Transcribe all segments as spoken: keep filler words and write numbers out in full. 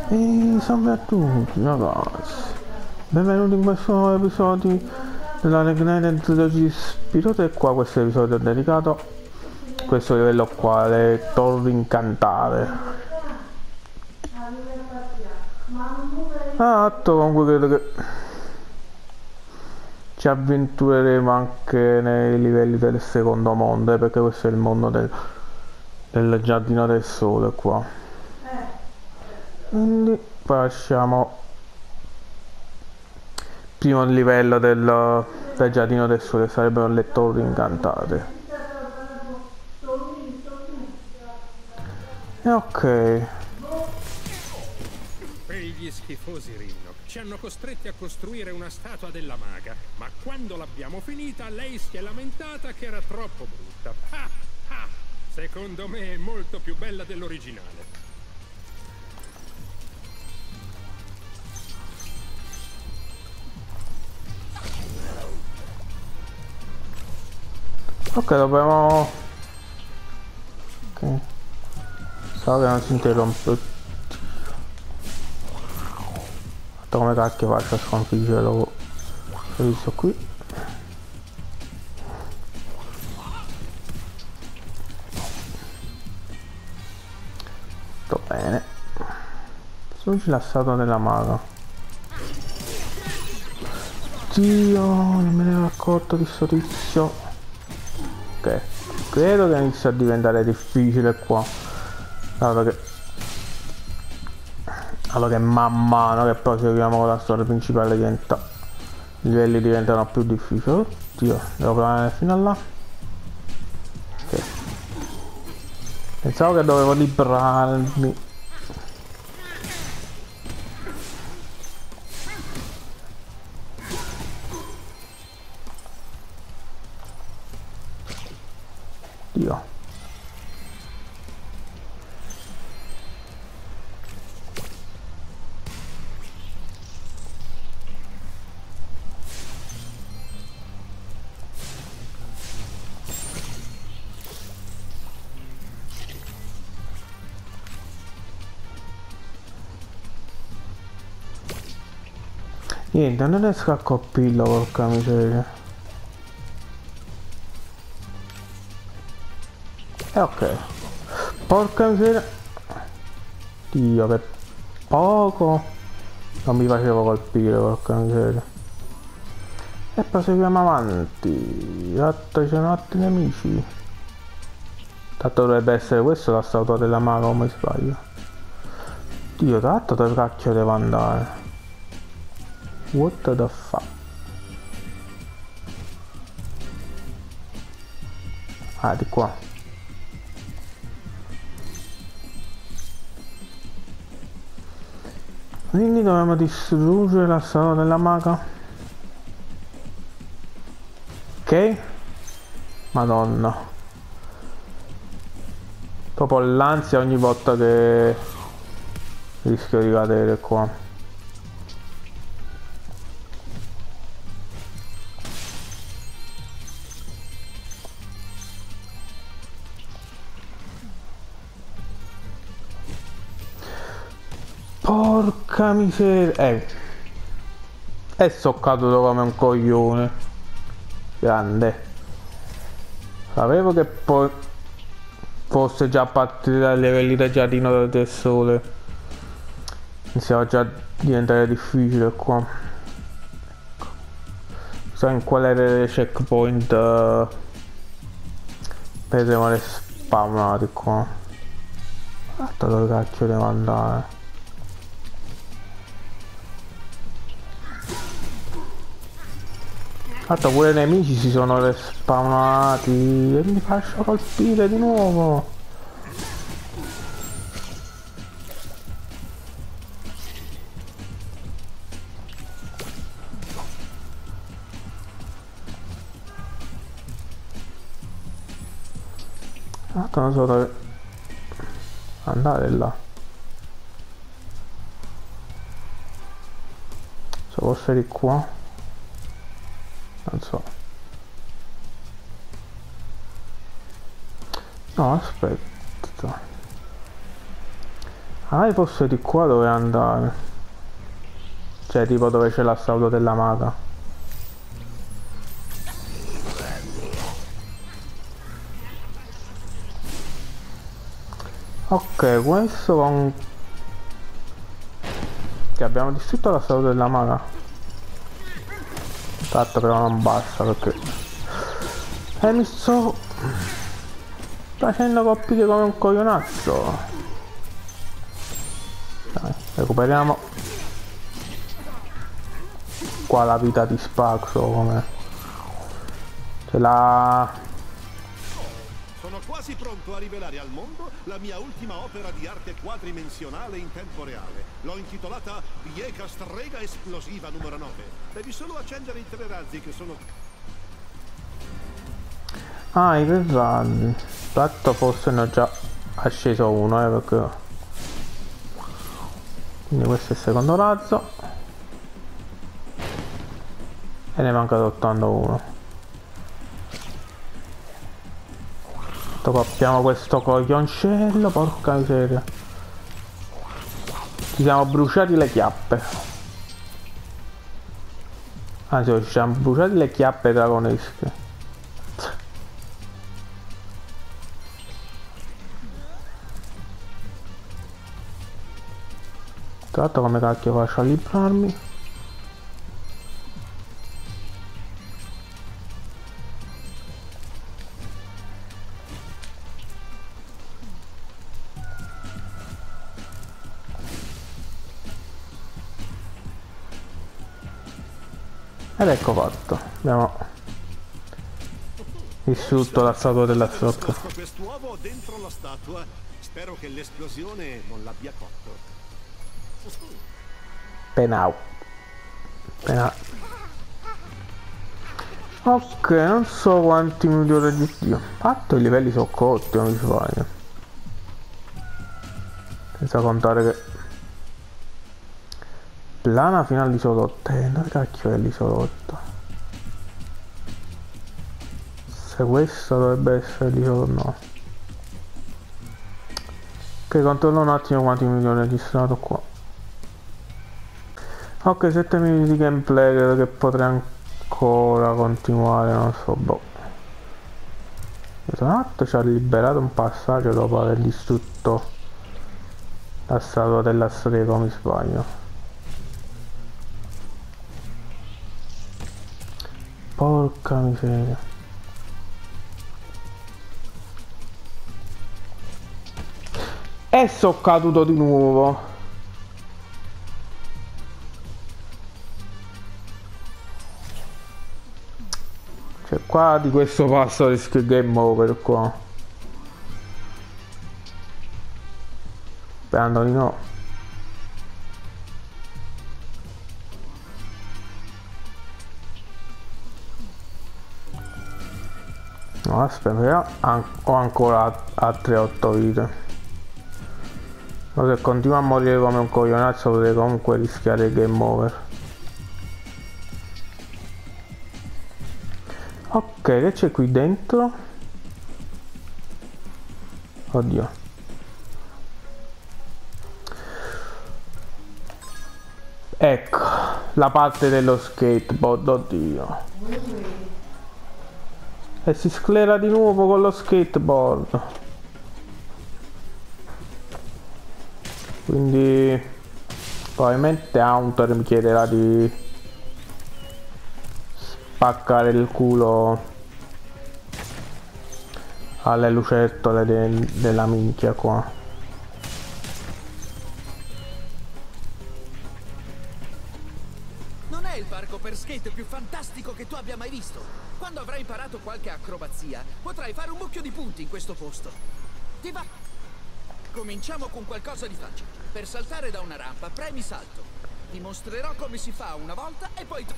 E salve a tutti ragazzi, benvenuti in questo nuovo episodio della Regnite Trilogy Spirit. E qua questo episodio è dedicato a questo livello qua, le torri incantate. Ah, comunque credo che ci avventureremo anche nei livelli del secondo mondo, eh, perché questo è il mondo del, del giardino del sole qua. Quindi poi lasciamo primo livello del, del giardino del sole, sarebbero le torri incantate. E ok. Quegli schifosi Rinnoc ci hanno costretti a costruire una statua della maga, ma quando l'abbiamo finita lei si è lamentata che era troppo brutta. Ah, ah. Secondo me è molto più bella dell'originale. Ok, dobbiamo... Ok. So che non si interrompe. Come cacchio faccio a sconfiggerlo? Questo qui. Sto bene. Sono la statua della maga. Dio, non me ne ero accorto di sto tizio. Ok, credo che inizia a diventare difficile qua. Allora che... Allora che man mano che proseguiamo con la storia principale diventa... I livelli diventano più difficili. Oddio, devo provare fino a là. Ok. Pensavo che dovevo librarmi. Dio. Niente, non riesco a colpirlo, porca miseria. E ok. Porca miseria. Dio, che poco. Non mi facevo colpire, porca miseria. E proseguiamo avanti. Tanto ci sono altri nemici. Tanto dovrebbe essere questo la statua della maga, come sbaglio. Dio, tanto dove cacchio devo andare? What the fuck? Ah, di qua. Quindi dobbiamo distruggere la statua della maga. Ok? Madonna. Proprio l'ansia ogni volta che rischio di cadere qua. Porca miseria. Eh. E so caduto come un coglione. Grande. Sapevo che poi fosse già partito dai livelli del giardino del sole. Iniziava già a diventare difficile qua. So in quale dei checkpoint uh, vedremo le spawnate qua. Guarda dove cacchio devo andare. Tanto pure i nemici si sono respawnati e mi faccio colpire di nuovo. Tanto non so dove andare là. Se fosse di qua. Non so. No, aspetta. Ah, forse di qua dove andare. Cioè tipo dove c'è la statua della maga. Ok, questo con... che abbiamo distrutto la statua della maga. Tanto però non basta perché... E mi sto... facendo colpire come un coglionazzo. Dai, recuperiamo. Qua la vita di Spaxo come... Ce l'ha... Sono quasi pronto a rivelare al mondo la mia ultima opera di arte quadridimensionale in tempo reale. L'ho intitolata Pieca Strega Esplosiva numero nove. Devi solo accendere i tre razzi che sono... Ah, i tre razzi. Tanto forse ne ho già acceso uno, eh, perché... Quindi questo è il secondo razzo. E ne manca soltanto uno. Coppiamo questo coglioncello, porca miseria. Ci siamo bruciati le chiappe. Anzi, ci siamo bruciati le chiappe dragonesche. Tra l'altro come cacchio faccio a librarmi? Ed ecco fatto, abbiamo distrutto la statua della Socca. Quest'uovo dentro la statua, spero che l'esplosione non l'abbia cotto. Penau. Penau. Ok, non so quanti milioni di Dio. Fatto i livelli sono cotti, non mi sbaglio. Senza contare che Plana fino all'isolotto. Eh, dove cacchio è l'isolotto? Se questo dovrebbe essere l'isolotto, no. Ok, controllo un attimo quanti milioni ho registrato qua. Ok, sette minuti di gameplay, credo che potrei ancora continuare, non so, boh. Esatto, ci ha liberato un passaggio dopo aver distrutto la statua della strega, mi sbaglio. Porca miseria. E sono caduto di nuovo. Cioè qua di questo passo rischio game over qua. Sperando di no. No, aspetta, an ho ancora altre otto vite. Ma se continuo a morire come un coglionazzo potrei comunque rischiare il game over. Ok, che c'è qui dentro? Oddio. Ecco, la parte dello skateboard, oddio. E si sclera di nuovo con lo skateboard. Quindi probabilmente Haunter mi chiederà di spaccare il culo alle lucertole de della minchia qua. Non è il parco per skate più fantastico che tu abbia mai visto. Quando avrai imparato qualche acrobazia, potrai fare un mucchio di punti in questo posto. Ti va? Cominciamo con qualcosa di facile. Per saltare da una rampa, premi salto. Ti mostrerò come si fa una volta e poi...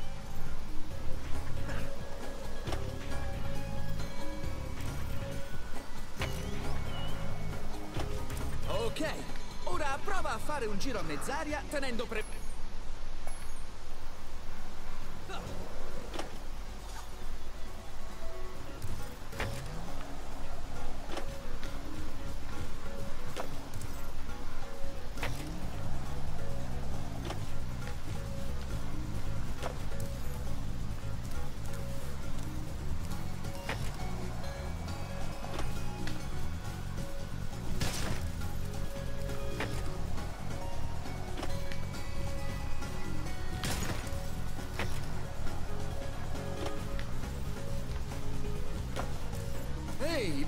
Ok, ora prova a fare un giro a mezz'aria tenendo pre...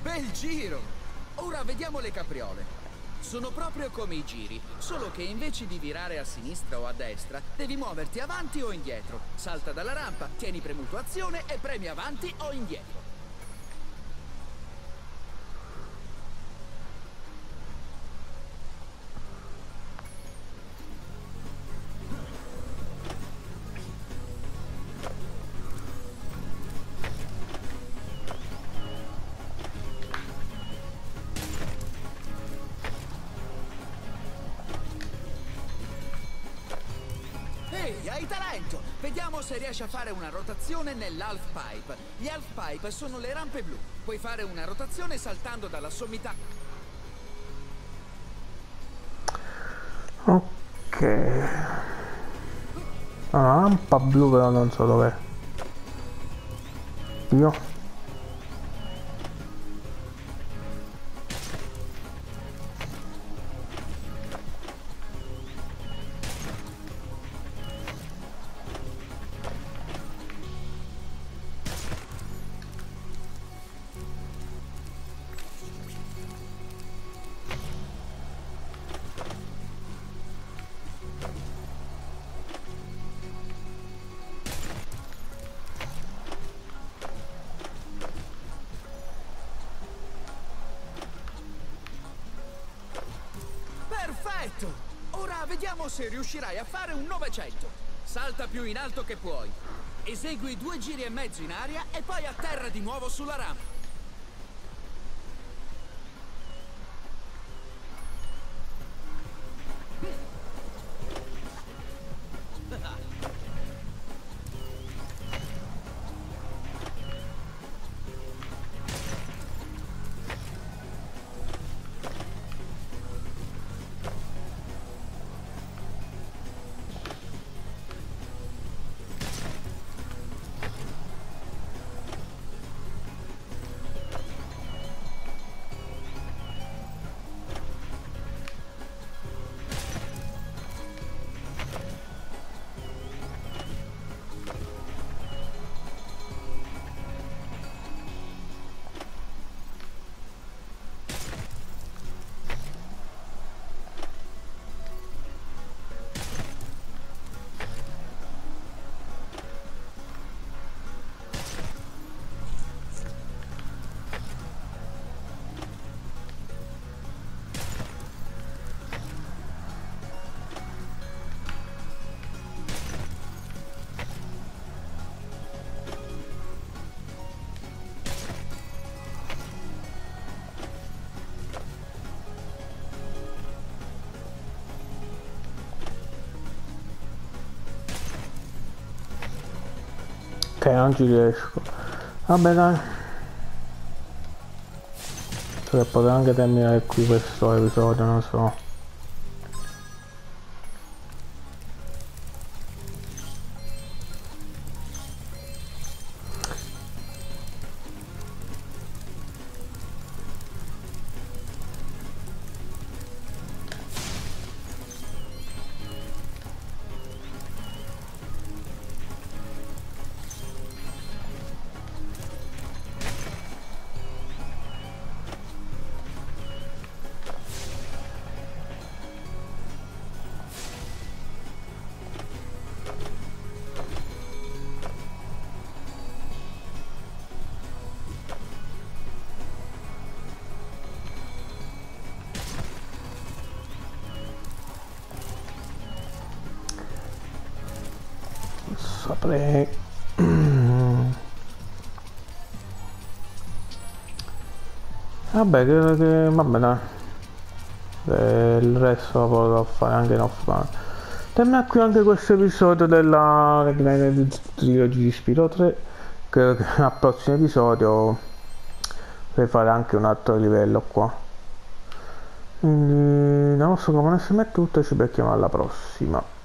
Bel giro! Ora vediamo le capriole. Sono proprio come i giri, solo che invece di virare a sinistra o a destra, devi muoverti avanti o indietro. Salta dalla rampa, tieni premuto azione e premi avanti o indietro. Ehi, hai talento! Vediamo se riesci a fare una rotazione nell'half pipe. Gli half pipe sono le rampe blu. Puoi fare una rotazione saltando dalla sommità. Ok. Ah, la lampa blu però non so dov'è. Io. Perfetto! Ora vediamo se riuscirai a fare un novecento. Salta più in alto che puoi. Esegui due giri e mezzo in aria e poi atterra di nuovo sulla rampa. Ok, non ci riesco. Vabbè dai. Cioè, potrei anche terminare qui questo episodio, non so. Saprei. Vabbè, credo che vabbè dai. E il resto lo potrò fare anche in offline. Termina qui anche questo episodio della Trilogy di Spyro tre. Credo che al prossimo episodio potrei fare anche un altro livello qua. Quindi da nostro come S M è tutto e ci becchiamo alla prossima.